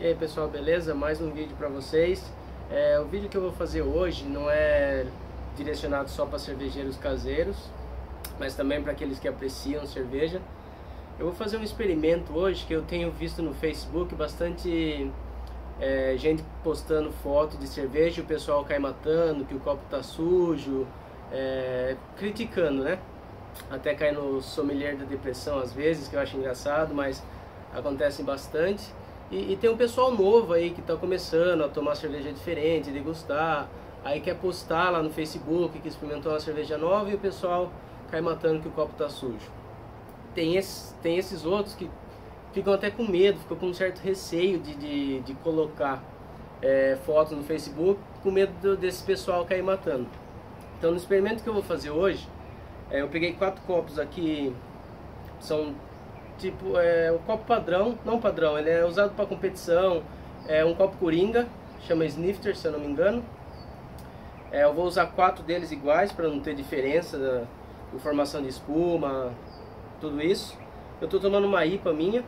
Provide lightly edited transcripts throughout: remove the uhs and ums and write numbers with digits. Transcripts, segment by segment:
E aí pessoal, beleza? Mais um vídeo para vocês. O vídeo que eu vou fazer hoje não é direcionado só para cervejeiros caseiros, mas também para aqueles que apreciam cerveja. Eu vou fazer um experimento hoje que eu tenho visto no Facebook bastante gente postando foto de cerveja, o pessoal cai matando, que o copo tá sujo, criticando, né? Até cai no sommelier da depressão às vezes, que eu acho engraçado, mas acontece bastante. E tem um pessoal novo aí que está começando a tomar cerveja diferente, degustar, aí quer postar lá no Facebook que experimentou uma cerveja nova e o pessoal cai matando que o copo está sujo. Tem esses outros que ficam até com medo, ficam com um certo receio de colocar fotos no Facebook, com medo desse pessoal cair matando. Então no experimento que eu vou fazer hoje, eu peguei 4 copos aqui, são tipo o copo padrão, não padrão, ele é usado para competição, é um copo coringa, chama Snifter, se eu não me engano. Eu vou usar 4 deles iguais para não ter diferença da formação de espuma, tudo isso. Eu estou tomando uma IPA minha,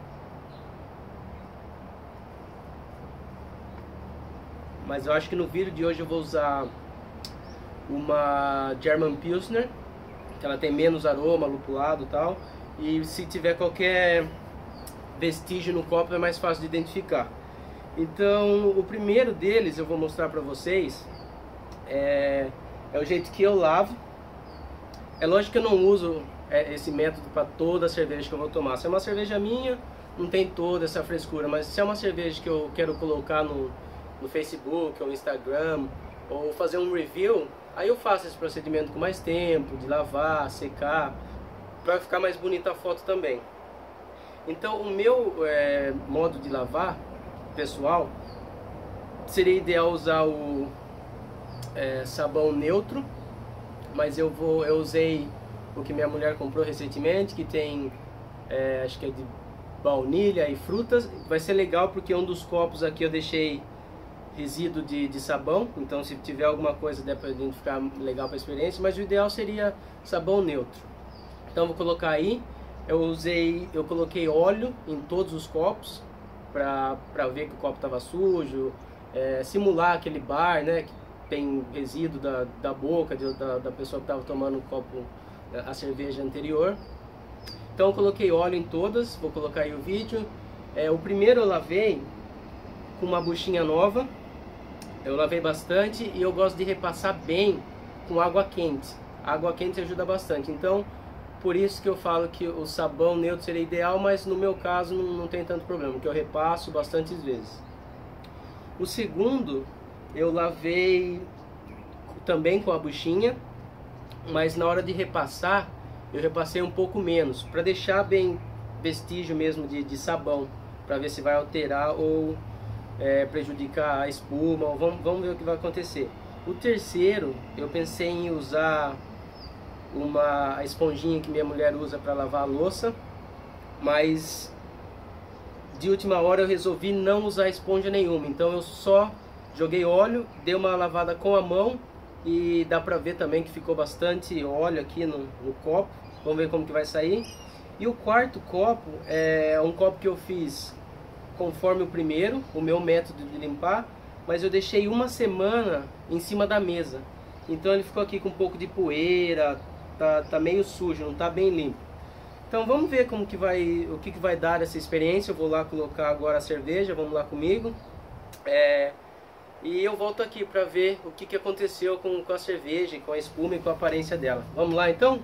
mas eu acho que no vídeo de hoje eu vou usar uma German Pilsner, que ela tem menos aroma, lupulado e tal. E se tiver qualquer vestígio no copo é mais fácil de identificar. Então o primeiro deles eu vou mostrar para vocês é o jeito que eu lavo. É lógico que eu não uso esse método para toda a cerveja que eu vou tomar. Se é uma cerveja minha, não tem toda essa frescura, mas se é uma cerveja que eu quero colocar no Facebook ou no Instagram, ou fazer um review, aí eu faço esse procedimento com mais tempo, de lavar, secar, para ficar mais bonita a foto também. Então o meu modo de lavar pessoal seria ideal usar o sabão neutro, mas eu usei o que minha mulher comprou recentemente, que tem acho que é de baunilha e frutas. Vai ser legal porque um dos copos aqui eu deixei resíduo de sabão, então se tiver alguma coisa dá para identificar, legal para a experiência, mas o ideal seria sabão neutro. Então vou colocar aí, eu coloquei óleo em todos os copos para ver que o copo estava sujo, simular aquele bar, né, que tem resíduo da boca da pessoa que estava tomando o copo, a cerveja anterior. Então eu coloquei óleo em todas, vou colocar aí o vídeo. O primeiro eu lavei com uma buchinha nova, eu lavei bastante e eu gosto de repassar bem com água quente. A água quente ajuda bastante, então por isso que eu falo que o sabão neutro seria ideal, mas no meu caso não tem tanto problema, porque eu repasso bastantes vezes. O segundo eu lavei também com a buchinha, mas na hora de repassar eu repassei um pouco menos, para deixar bem vestígio mesmo de sabão, para ver se vai alterar ou prejudicar a espuma, ou vamos ver o que vai acontecer. O terceiro eu pensei em usar a esponjinha que minha mulher usa para lavar a louça, mas de última hora eu resolvi não usar esponja nenhuma, então eu só joguei óleo, dei uma lavada com a mão e dá pra ver também que ficou bastante óleo aqui no copo. Vamos ver como que vai sair. E o quarto copo é um copo que eu fiz conforme o primeiro, o meu método de limpar, mas eu deixei uma semana em cima da mesa, então ele ficou aqui com um pouco de poeira, tá meio sujo, não tá bem limpo. Então vamos ver o que vai dar essa experiência. Eu vou lá colocar agora a cerveja, vamos lá comigo. E eu volto aqui para ver o que aconteceu com a cerveja, com a espuma e com a aparência dela. Vamos lá então?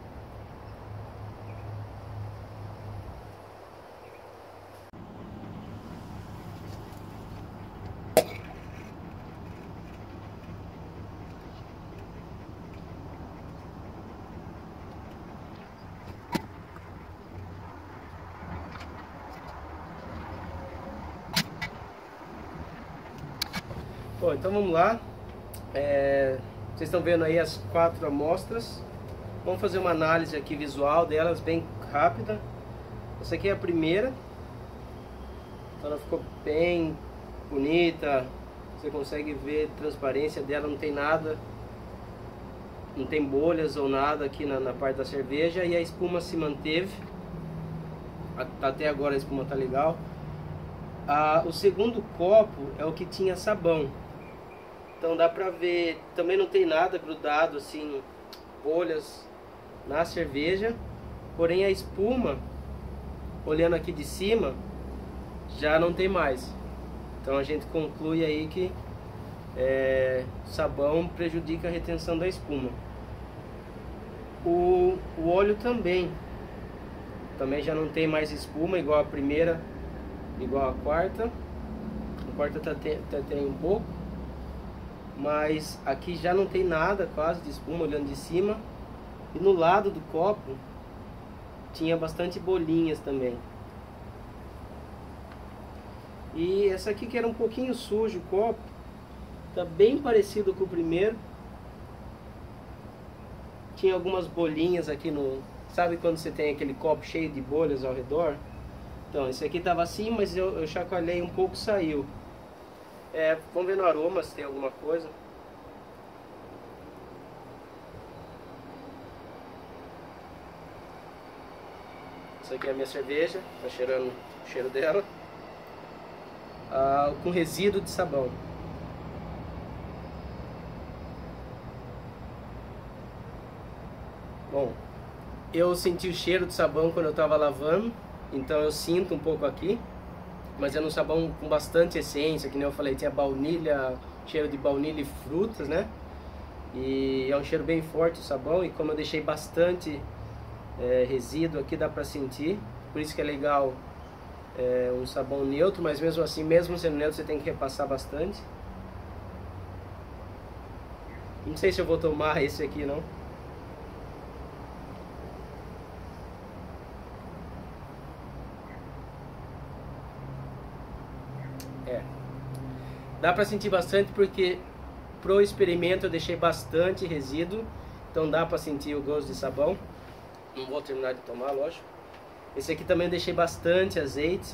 Bom, então vamos lá. Vocês estão vendo aí as 4 amostras. Vamos fazer uma análise aqui visual delas, bem rápida. Essa aqui é a primeira. Então ela ficou bem bonita. Você consegue ver a transparência dela, não tem nada, não tem bolhas ou nada aqui na parte da cerveja. E a espuma se manteve. Até agora a espuma tá legal. O segundo copo é o que tinha sabão. Então dá pra ver, também não tem nada grudado assim, bolhas na cerveja. Porém a espuma, olhando aqui de cima, já não tem mais. Então a gente conclui aí que sabão prejudica a retenção da espuma. O óleo também já não tem mais espuma, igual a primeira, igual a quarta. A quarta tem um pouco, mas aqui já não tem nada quase de espuma, olhando de cima. E no lado do copo tinha bastante bolinhas também. E essa aqui, que era um pouquinho sujo o copo, tá bem parecido com o primeiro. Tinha algumas bolinhas aqui no... Sabe quando você tem aquele copo cheio de bolhas ao redor? Então, esse aqui tava assim, mas eu chacoalhei um pouco, saiu. Vamos ver no aroma se tem alguma coisa. Essa aqui é a minha cerveja, tá cheirando o cheiro dela. Com resíduo de sabão. Bom, eu senti o cheiro de sabão quando eu estava lavando, então eu sinto um pouco aqui, mas é um sabão com bastante essência, que nem eu falei, tinha baunilha, cheiro de baunilha e frutas, né? E é um cheiro bem forte o sabão, e como eu deixei bastante resíduo aqui, dá pra sentir, por isso que é legal um sabão neutro, mas mesmo assim, mesmo sendo neutro, você tem que repassar bastante. Não sei se eu vou tomar esse aqui não. Dá pra sentir bastante porque pro experimento eu deixei bastante resíduo, então dá pra sentir o gosto de sabão. Não vou terminar de tomar, lógico. Esse aqui também eu deixei bastante azeite.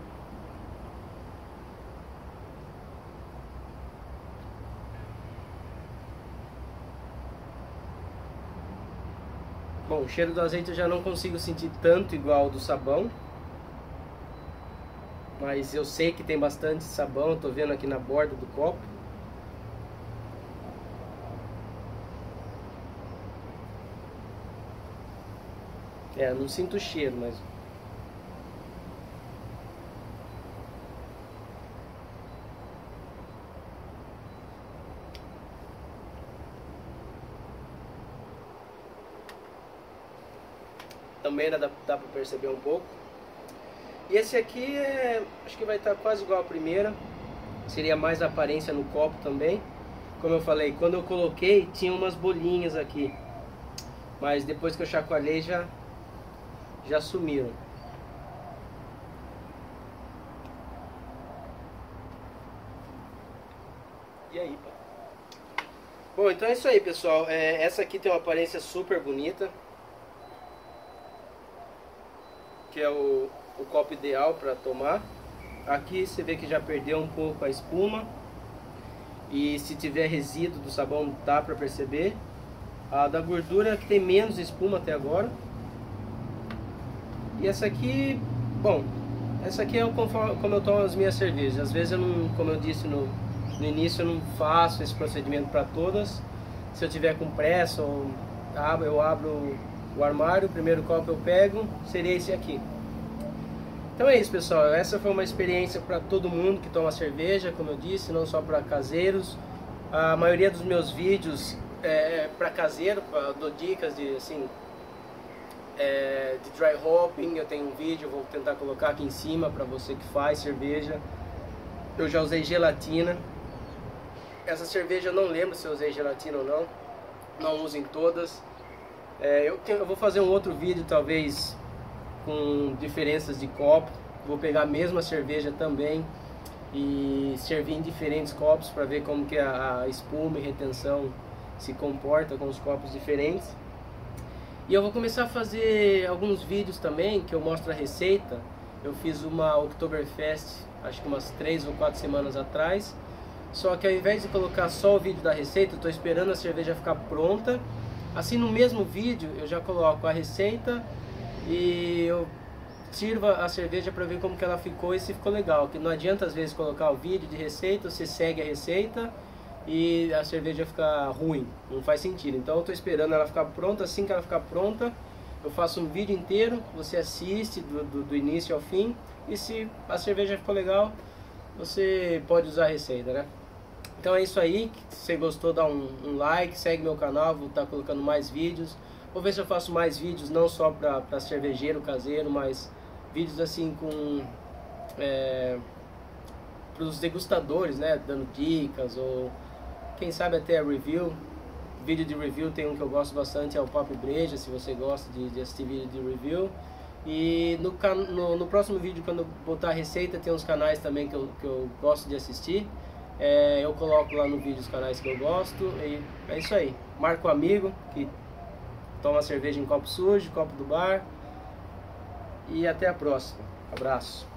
Bom, o cheiro do azeite eu já não consigo sentir tanto igual ao do sabão. Mas eu sei que tem bastante sabão, tô vendo aqui na borda do copo. Não sinto o cheiro, mas... Também dá pra perceber um pouco. E esse aqui acho que vai estar quase igual a primeira. Seria mais a aparência no copo também. Como eu falei, quando eu coloquei tinha umas bolinhas aqui, mas depois que eu chacoalhei já sumiram. E aí, pá? Bom, então é isso aí, pessoal. Essa aqui tem uma aparência super bonita, que é o copo ideal para tomar. Aqui você vê que já perdeu um pouco a espuma, e se tiver resíduo do sabão dá para perceber. A da gordura que tem menos espuma até agora. E essa aqui, bom, essa aqui é como eu tomo as minhas cervejas. Às vezes eu não, como eu disse no início, eu não faço esse procedimento para todas. Se eu tiver com pressa, eu abro o armário, o primeiro copo eu pego, seria esse aqui. Então é isso, pessoal, essa foi uma experiência para todo mundo que toma cerveja, como eu disse, não só para caseiros. A maioria dos meus vídeos para caseiro, dou dicas de assim, de dry hopping. Eu tenho um vídeo, vou tentar colocar aqui em cima para você que faz cerveja. Eu já usei gelatina. Essa cerveja eu não lembro se eu usei gelatina ou não. Não uso em todas. Eu vou fazer um outro vídeo talvez com diferenças de copo. Vou pegar a mesma cerveja também e servir em diferentes copos para ver como que a espuma e retenção se comporta com os copos diferentes. E eu vou começar a fazer alguns vídeos também que eu mostro a receita. Eu fiz uma Oktoberfest, acho que umas 3 ou 4 semanas atrás. Só que ao invés de colocar só o vídeo da receita, eu estou esperando a cerveja ficar pronta. Assim no mesmo vídeo eu já coloco a receita e eu sirva a cerveja para ver como que ela ficou e se ficou legal. Que não adianta às vezes colocar o vídeo de receita, você segue a receita e a cerveja ficar ruim, não faz sentido. Então eu estou esperando ela ficar pronta. Assim que ela ficar pronta, eu faço um vídeo inteiro, você assiste do início ao fim, e se a cerveja ficou legal, você pode usar a receita, né? Então é isso aí. Se você gostou, dá um like, segue meu canal, vou estar colocando mais vídeos. Vou ver se eu faço mais vídeos, não só para cervejeiro caseiro, mas vídeos assim com para os degustadores, né, dando dicas, ou quem sabe até review. Vídeo de review tem um que eu gosto bastante, é o Papo Breja, se você gosta de assistir vídeo de review. E no próximo vídeo, quando eu botar a receita, tem uns canais também que eu gosto de assistir. Eu coloco lá no vídeo os canais que eu gosto, e é isso aí. Marca um amigo que toma cerveja em copo sujo, copo do bar. E até a próxima. Abraço.